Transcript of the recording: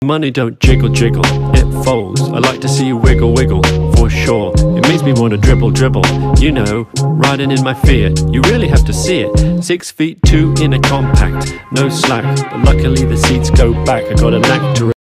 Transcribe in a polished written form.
Money don't jiggle jiggle, it folds. I like to see you wiggle wiggle, for sure. It makes me wanna dribble dribble, you know, riding in my Fiat. You really have to see it. 6 feet 2 in a compact, no slack, but luckily the seats go back. I got a knack to